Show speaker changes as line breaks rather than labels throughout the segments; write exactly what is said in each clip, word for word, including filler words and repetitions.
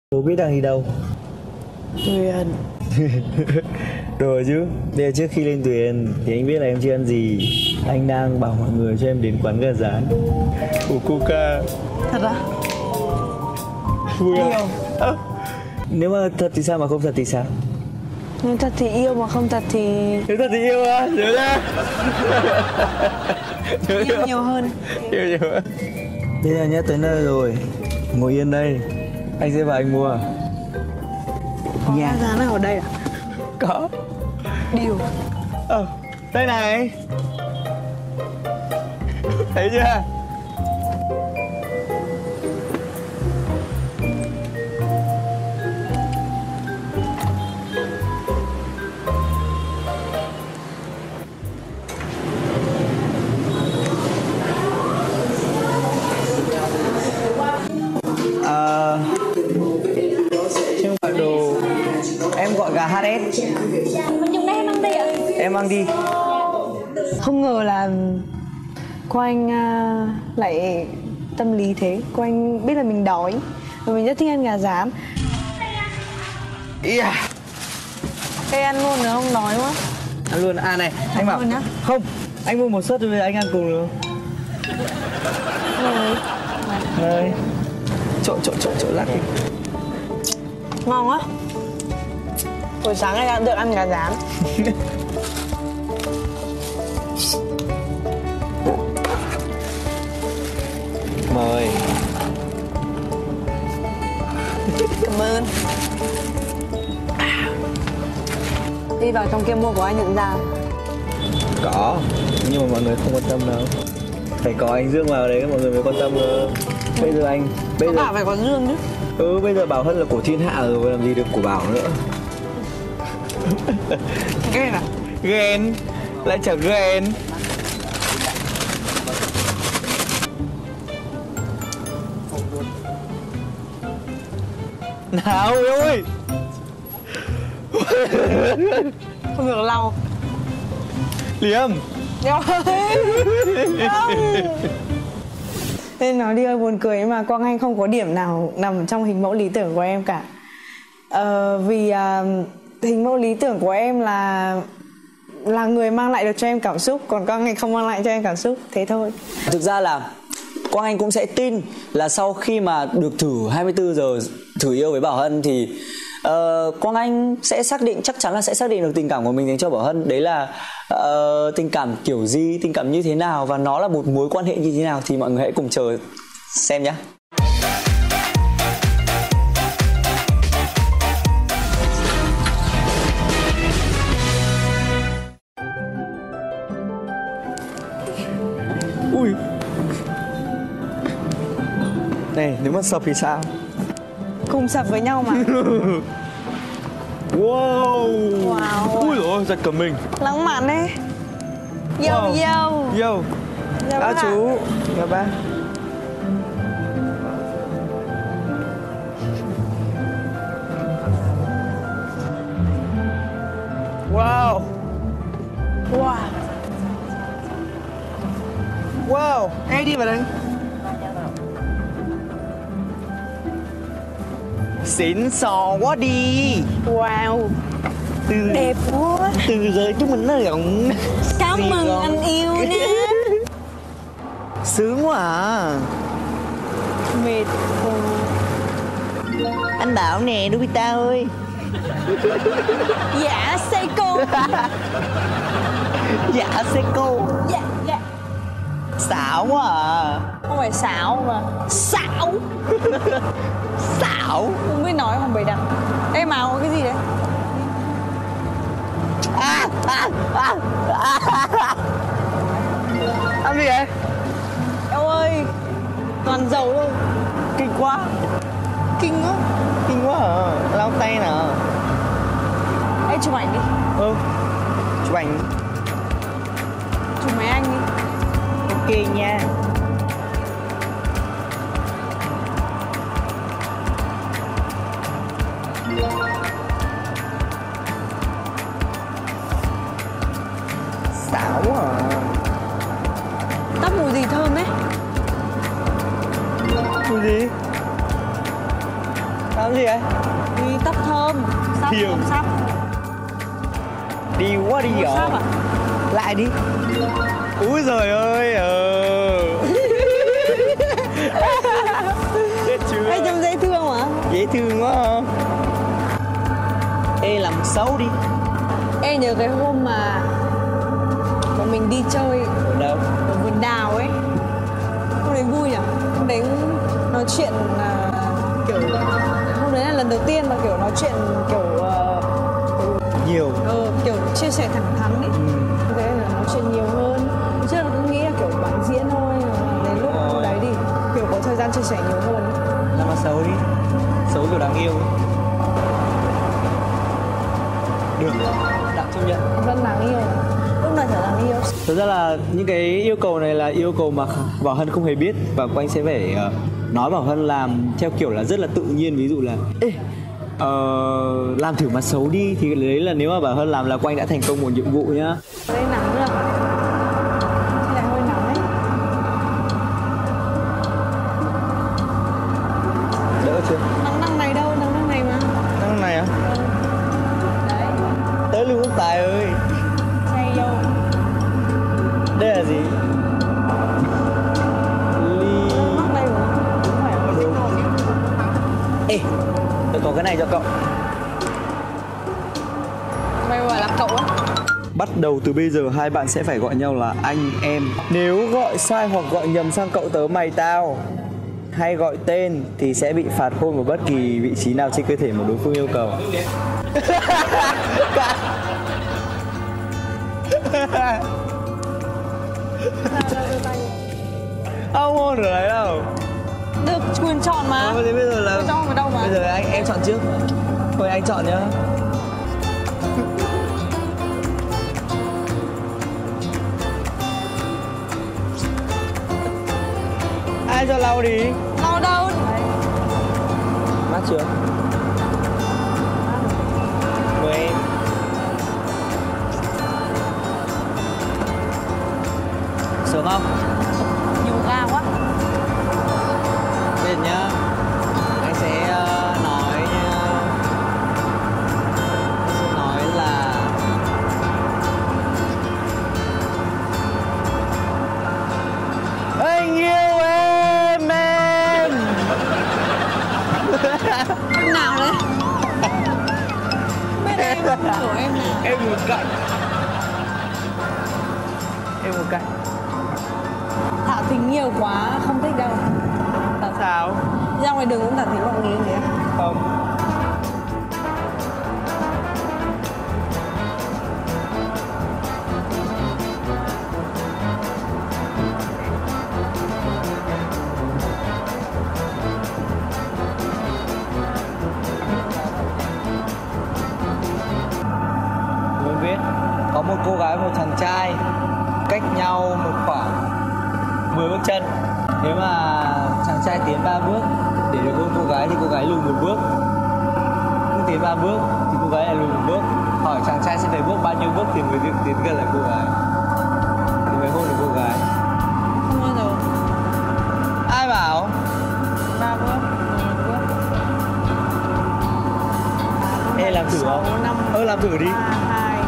Đố biết đang đi đâu?
Tuyền.
Đùa chứ. Bây giờ trước khi lên Tuyền thì anh biết là em chưa ăn gì. Anh đang bảo mọi người cho em đến quán gà rán của Coca.
Thật à?
Vui không?
Yêu.
À, nếu mà thật thì sao, mà không thật thì sao?
Nếu thật thì yêu, mà không thật thì...
Nếu thật thì yêu á, nhớ ra.
Yêu nhiều hơn.
Yêu nhiều hơn. Bây giờ nhá, tới nơi rồi. Ngồi yên đây, anh sẽ vào anh mua.
Có gà rán nào ở đây à?
Có.
Điều.
Ờ, đây này. Thấy chưa? À, trên bản đồ em gọi gà hát ét.
Dùng đây em mang đi ạ.
Em mang đi.
Không ngờ là cô anh uh, lại tâm lý thế. Cô anh biết là mình đói và mình rất thích ăn gà rán.
Yeah.
Ê, ăn luôn nữa không, đói quá.
Ăn luôn. À này, anh bảo
luôn nhá.
không, anh mua một suất rồi anh ăn cùng được không?
Rồi.
Đây. Trộn trộn trộn trộn lát đi.
Ngon quá. Buổi sáng anh đã được ăn gà rán.
Mời.
Cảm ơn. Đi vào trong kia mua của anh nhận ra.
Có, nhưng mà mọi người không quan tâm đâu. Phải có anh Dương vào đấy mọi người mới quan tâm cơ. Bây giờ anh bây
Có
giờ
bảo phải có Dương chứ.
Ừ, bây giờ Bảo Hân là của thiên hạ rồi, làm gì được của Bảo nữa.
Ghen à?
Ghen. Lại chả ghen. Nào yêu ơi.
Không được lau.
Liêm.
Yêu ơi. Không. Nên nói đi ơi, buồn cười nhưng mà Quang Anh không có điểm nào nằm trong hình mẫu lý tưởng của em cả. Ờ, vì uh, hình mẫu lý tưởng của em là là người mang lại được cho em cảm xúc, còn Quang Anh không mang lại cho em cảm xúc, thế thôi.
Thực ra là Quang Anh cũng sẽ tin là sau khi mà được thử hai mươi tư giờ thử yêu với Bảo Hân thì uh, Quang Anh sẽ xác định, chắc chắn là sẽ xác định được tình cảm của mình dành cho Bảo Hân. Đấy là uh, tình cảm kiểu gì, tình cảm như thế nào và nó là một mối quan hệ như thế nào thì mọi người hãy cùng chờ xem nhé.
Ui. Này, nếu mà sập thì sao?
Cùng sập với nhau mà.
Wow.
Wow.
Ui dồi ôi, giật cả mình.
Lãng mạn đấy. Yo
Wow.
yo.
Yo.
Yo
À
bác.
chú. Chào ba. Wow.
Wow.
Wow. Ê, đi vào đây. Xịn sò quá đi.
Wow.
Từ
Đẹp quá.
từ giờ chúng mình nó rộng.
Cảm
Gì
ơn
ngon.
anh yêu nhé.
Sướng quá à.
Mệt quá.
Anh Bảo nè, Nobita ơi.
Dạ Seiko.
Dạ Seiko.
Dạ dạ.
Xảo quá à.
Không phải xảo mà xảo.
Xảo.
Không biết nói không bày đặt. Ê Màu, cái gì đấy?
À, à, à, à. Ăn gì vậy?
Eo ơi, toàn dầu thôi.
Kinh quá.
Kinh quá.
Kinh quá à. Lau tay nào.
Ê chụp ảnh đi.
Ừ. Chụp ảnh.
Chụp máy anh đi.
Ok nha. Xảo quá à.
Tóc mùi gì thơm ấy?
Mùi gì? Làm gì đấy?
Đi tóc thơm. Sắp
Thiều.
không sắp.
Đi quá đi dọn.
Sắp à? Lại đi.
Úi giời ơi. Ờ. Chết chưa?
Ê, trông dễ thương mà.
Dễ thương quá không? Ê làm xấu đi.
Ê, nhớ cái hôm mà bọn mình đi chơi
Ở đâu?
ở vườn đào ấy. Hôm đấy vui nhỉ? Hôm đấy nói chuyện à, kiểu hôm đấy là lần đầu tiên mà kiểu nói chuyện kiểu ờ,
Nhiều.
ờ, kiểu chia sẻ thẳng thắn ấy.
Ừ.
Hôm đấy là nói chuyện nhiều hơn. Trước là cứ nghĩ là kiểu bạn diễn thôi, mà đến lúc
Rồi.
đấy thì kiểu có thời gian chia sẻ nhiều hơn ấy.
Làm mà xấu đi. Xấu kiểu đáng yêu. Được. Tạm chấp nhận.
Vẫn đáng yêu. Lúc nào trở đáng yêu.
Thực ra là những cái yêu cầu này là yêu cầu mà Bảo Hân không hề biết. Và Quang sẽ phải uh, nói Bảo Hân làm theo kiểu là rất là tự nhiên. Ví dụ là ê, uh, làm thử mặt xấu đi. Thì đấy là nếu mà Bảo Hân làm là Quang đã thành công một nhiệm vụ nhá.
Ở đây nắng nữa. Thế là hơi nắng ấy.
Đỡ chưa?
Nắng đằng này đâu, nắng đằng này mà.
Năng này á?
Đấy.
Tới luôn Quốc Tài ơi.
Say yo.
Đây là gì? Ly.
Mắc đây rồi. Đúng phải không?
Đúng. Ê, tôi có cái này cho cậu.
Mày gọi là cậu á?
Bắt đầu từ bây giờ hai bạn sẽ phải gọi nhau là anh em. Nếu gọi sai hoặc gọi nhầm sang cậu tớ mày tao hay gọi tên thì sẽ bị phạt hôn vào bất kỳ vị trí nào trên cơ thể mà đối phương yêu cầu. Không hôn được đấy đâu.
Được quyền chọn mà.
Thế bây giờ là
Cho vào đâu mà.
bây giờ là anh em chọn trước. Thôi anh chọn nhá. Ai cho lau đi.
Lau đâu?
Mát chưa? Mời em. Sướng không?
Nhiều ga quá.
Bây giờ nhá, anh sẽ ờ, nói ờ, anh sẽ nói là anh yêu em em.
Em nào đấy? Biết em của em nào?
Em một cạnh. Em một cạnh.
Thảo tình nhiều quá, không thích đâu. Thảo
Sao?
ra ngoài đường cũng Thảo thấy mọi người như thế à?
Không. Tôi biết có một cô gái một thằng trai cách nhau một khoảng mười bước chân. Nếu mà chàng trai tiến ba bước để được hôn cô gái thì cô gái lùi một bước. Cứ tiến ba bước thì cô gái lại lùi một bước. Hỏi chàng trai sẽ phải bước bao nhiêu bước thì mới được tiến gần lại cô gái, thì mới hôn được cô gái.
Không bao giờ.
Ai bảo?
Ba bước, một bước.
Ê làm thử không?
sáu, năm,
Ơ làm thử đi.
ba, hai.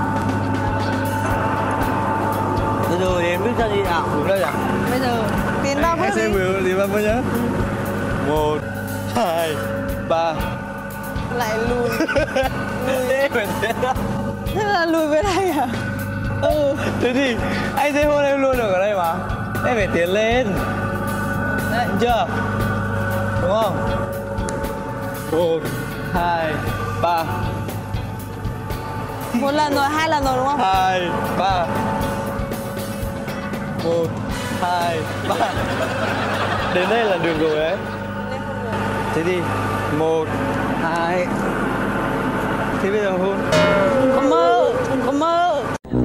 Từ từ đến bước ra đi nào. Đúng đây à?
Bây giờ tiến ba bước
Anh sẽ
đi.
bước đi ba bước nhá. Một, hai, ba.
Lại lùi.
Thế phải tiến đó.
Thế là lùi về đây à? Ừ.
Thế thì anh sẽ hôn em luôn được ở đây mà. Em phải tiến lên. Đấy, chưa? Đúng không? Một, hai, ba.
Một lần rồi, hai lần rồi đúng không?
Hai, ba. Một, hai, ba. Đến đây là được rồi đấy. Thế thì một, hai. Thế bây giờ hôn.
Đừng có mơ, đừng có mơ.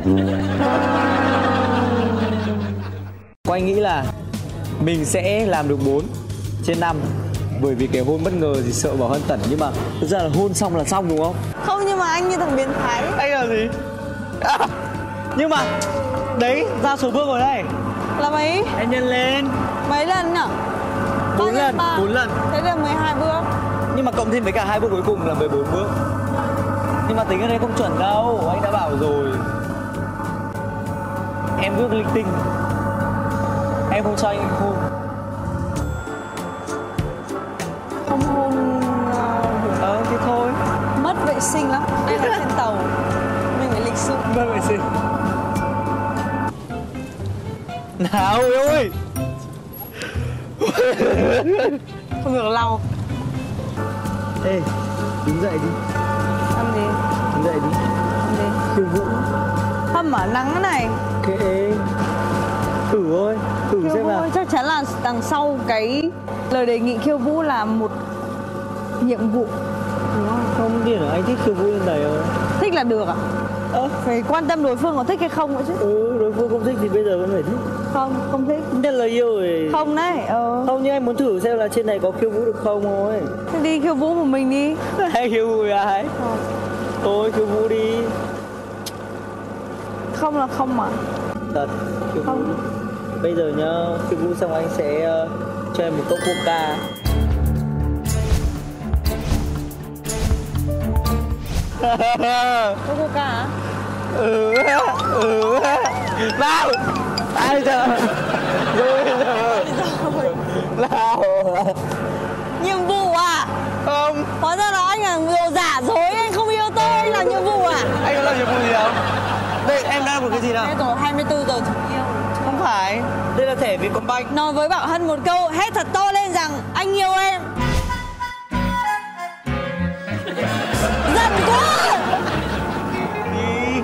Quang nghĩ là mình sẽ làm được bốn trên năm. Bởi vì cái hôn bất ngờ thì sợ Bảo Hân tẩn. Nhưng mà thực ra là hôn xong là xong đúng không?
Không, nhưng mà anh như thằng biến thái.
Anh làm gì? À, nhưng mà đấy, ra số bước rồi đây.
Là mấy?
Anh nhân lên.
Mấy lần nhỉ?
Bốn
Ba nhân
lần,
ba.
bốn lần.
Thế là mười hai bước.
Nhưng mà cộng thêm với cả hai bước cuối cùng là mười bốn bước. Nhưng mà tính ở đây không chuẩn đâu, anh đã bảo rồi. Em bước linh tinh, em không cho anh hôn.
Không hôn.
Ờ thế thôi.
Mất vệ sinh lắm. Đây là trên tàu, mình phải lịch sự.
Mất vệ sinh. Nào yêu ơi.
Không được lau.
Ê, đứng dậy đi.
Làm gì?
Đứng dậy đi.
Làm gì?
Khiêu vũ.
Hâm ở nắng này.
Kệ. Thử thôi, thử
Khiêu
xem
vũ
nào.
chắc chắn là đằng sau cái lời đề nghị khiêu vũ là một nhiệm vụ. Đúng không?
Không điên hả? Anh thích khiêu vũ lên đầy không?
Thích là được ạ?
Ơ,
Phải quan tâm đối phương có thích hay không nữa chứ.
ừ, đối phương không thích thì bây giờ vẫn phải thích.
Không, không thích.
Nhất là yêu rồi.
Không đấy. Ờ.
Không, nhưng anh muốn thử xem là trên này có khiêu vũ được không thôi.
Thế đi khiêu vũ một mình đi.
Hay khiêu vũ với ai?
Ờ.
Thôi khiêu vũ đi.
Không là không mà.
Thật, khiêu vũ
Không.
đi. Bây giờ nhá, khiêu vũ xong anh sẽ uh, cho em một cốc coca.
Có coca hả?
Ừ, ừ, nào, ai giờ, rồi giờ, nào,
Nhiệm vụ à?
không,
Hóa ra là anh là người giả dối, anh không yêu tôi, anh làm nhiệm vụ à?
anh có làm nhiệm vụ gì không? Đây, em đang một cái gì nào?
Thế rồi hai mươi tư giờ chúng yêu.
Không phải, đây là thẻ Vietcombank.
Nói với Bảo Hân một câu hét thật to lên rằng anh yêu em. Giận quá.
Đi.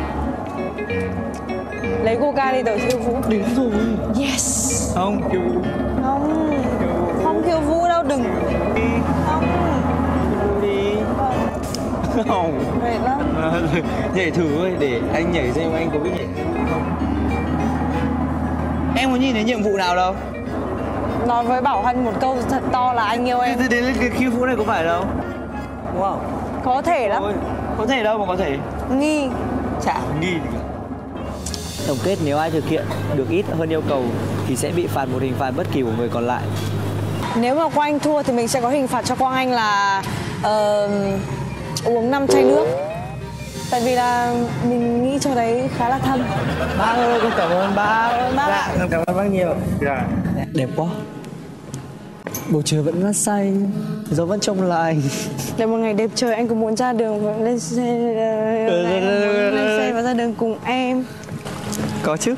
Lấy coca đi tớ khiêu vũ.
Đến rồi.
Yes.
Không, khiêu vũ.
Không,
Khiêu vũ.
không khiêu vũ đâu, đừng.
Đi.
Không.
Khiêu vũ đi. Không.
Mệt lắm.
Nhảy thử thôi, để anh nhảy xem anh có biết nhảy không. Em có nhìn thấy nhiệm vụ nào đâu?
Nói với Bảo Hân một câu thật to là anh yêu em.
Thế đến cái khiêu vũ này có phải đâu? Đúng không?
Có thể lắm.
Ôi, có thể đâu mà có thể.
Nghi.
Chả nghi gì cả. Tổng kết, nếu ai thực hiện được ít hơn yêu cầu thì sẽ bị phạt một hình phạt bất kỳ của người còn lại.
Nếu mà Quang Anh thua thì mình sẽ có hình phạt cho Quang Anh là uh, uống năm chai nước. Tại vì là mình nghĩ cho đấy khá là thâm.
Bác ơi, con cảm ơn bác.
Cảm ơn bác.
Dạ, con cảm ơn bác nhiều. Dạ. Đẹp quá. Bầu trời vẫn ngát xanh, gió vẫn trong lành.
Để một ngày đẹp trời anh cũng muốn ra đường lên xe, anh muốn lên xe và ra đường cùng em.
Có chứ.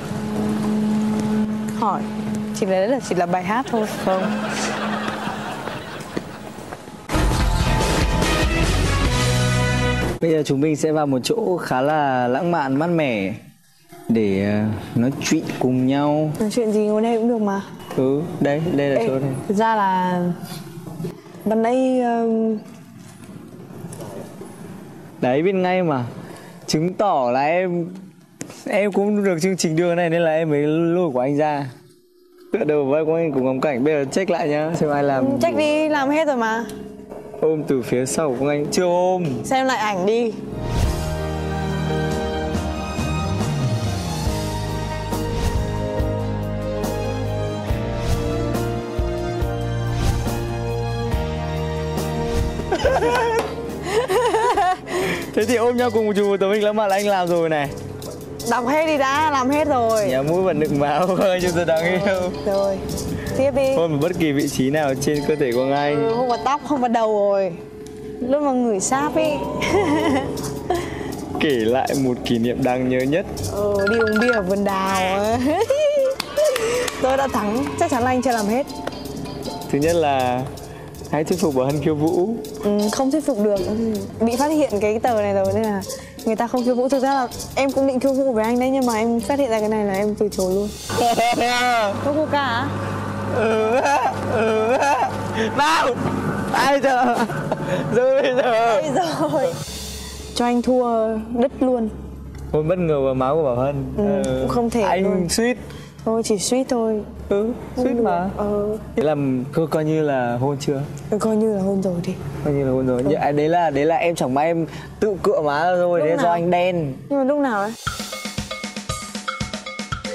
Hỏi, chỉ là đấy là chỉ là bài hát thôi.
Không. Bây giờ chúng mình sẽ vào một chỗ khá là lãng mạn, mát mẻ để uh, nói chuyện cùng nhau.
Nói chuyện gì ngồi đây cũng được mà.
Ừ, đây, đây là
Ê,
chỗ này.
thực ra là ban nãy um,
Đấy, biết ngay mà. Chứng tỏ là em em cũng được chương trình đưa này nên là em mới lôi của anh ra. Tựa đầu vai của anh cùng ngắm cảnh. Bây giờ check lại nhá, xem ai làm.
check đi, làm hết rồi mà.
Ôm từ phía sau của anh. Chưa ôm.
Xem lại ảnh đi.
Thế thì ôm nhau cùng một chụp một tấm hình lãng mạn là anh làm rồi này.
Đọc hết đi đã, làm hết rồi.
Nhà mũi và nựng máu ơi, chúng tôi đáng yêu.
Rồi, tiếp đi.
Hôn vào bất kỳ vị trí nào trên cơ thể của anh.
Ừ, không vào tóc, không vào đầu rồi. Lúc mà ngửi sáp ý.
Kể lại một kỷ niệm đáng nhớ nhất.
Ừ, đi uống bia ở vườn đào. Tôi đã thắng, chắc chắn là anh chưa làm hết.
Thứ nhất là hãy thuyết phục Bảo Hân khiêu vũ.
Ừ, không thuyết phục được. Bị phát hiện cái tờ này rồi nên là người ta không khiêu vũ. Thực ra là em cũng định khiêu vũ với anh đấy, nhưng mà em phát hiện ra cái này là em từ chối luôn. Có coca hả?
Ừ, ừ. Nào, ai giờ? Rồi bây giờ.
Bây rồi. Cho anh thua đứt luôn.
Hôn bất ngờ vào máu của Bảo Hân.
Ừ, cũng không thể
Anh
luôn.
suýt.
Thôi chỉ suýt thôi.
Ừ, suýt mà.
Ờ.
Thế là coi, coi như là hôn chưa?
Ừ, coi như là hôn rồi đi.
Coi như là hôn rồi. Ừ. Đấy là đấy là em chẳng may em tự cựa má ra rồi, đấy là do anh đen.
Nhưng mà lúc nào ấy?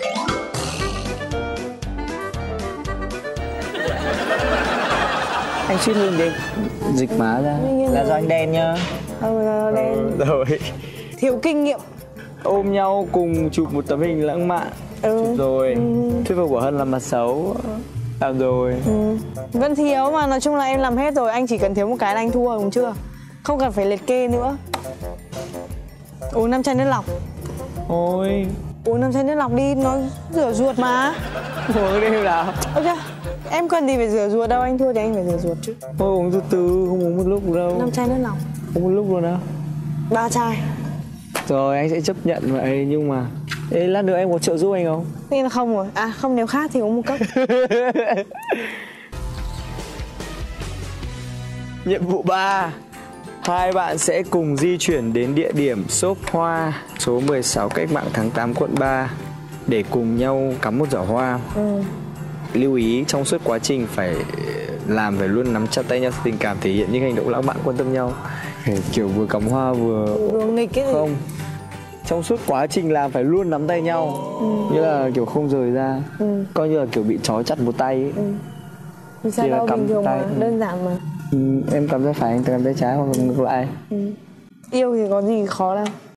Anh
Anh suýt hơn đi. Dịch má ra. Là do anh đen nhá.
Ừ, là đen.
Rồi.
Thiếu kinh nghiệm.
Ôm nhau cùng chụp một tấm hình lãng mạn.
Ừ.
Chụp rồi.
Ừ.
Thuyết phục Bảo Hân làm mặt xấu. Làm rồi.
Ừ. Vẫn thiếu mà, nói chung là em làm hết rồi. Anh chỉ cần thiếu một cái là anh thua rồi, đúng chưa? Không cần phải liệt kê nữa. Uống năm chai nước lọc.
Ôi.
Uống năm chai nước lọc đi, nó rửa ruột mà.
Uống đi nào.
Ok, em cần gì phải rửa ruột đâu, anh thua thì anh phải rửa ruột chứ.
Thôi uống từ từ, không uống một lúc đâu.
Năm chai nước lọc.
Uống một lúc luôn á.
Ba chai.
Rồi anh sẽ chấp nhận vậy, nhưng mà ê, lát nữa em có trợ giúp anh không?
Nên là không rồi. À không, nếu khác thì uống một cốc.
Nhiệm vụ ba. Hai bạn sẽ cùng di chuyển đến địa điểm shop hoa số mười sáu Cách Mạng tháng tám quận ba để cùng nhau cắm một giỏ hoa.
Ừ.
Lưu ý trong suốt quá trình phải làm phải luôn nắm chặt tay nhau, tình cảm thể hiện những hành động lãng mạn quan tâm nhau. Phải kiểu vừa cắm hoa vừa
Đường nghịch cái gì?
không. Trong suốt quá trình làm phải luôn nắm tay nhau. Ừ. Như là kiểu không rời ra. Ừ. Coi như là kiểu bị trói chặt một tay ấy.
Ừ. Vì sao
Chỉ là
đâu,
cắm
bình thường
tay.
mà, đơn giản mà.
Ừ, em cắm tay phải, anh cầm tay trái hoặc ngược lại.
Ừ. Yêu thì có gì khó đâu.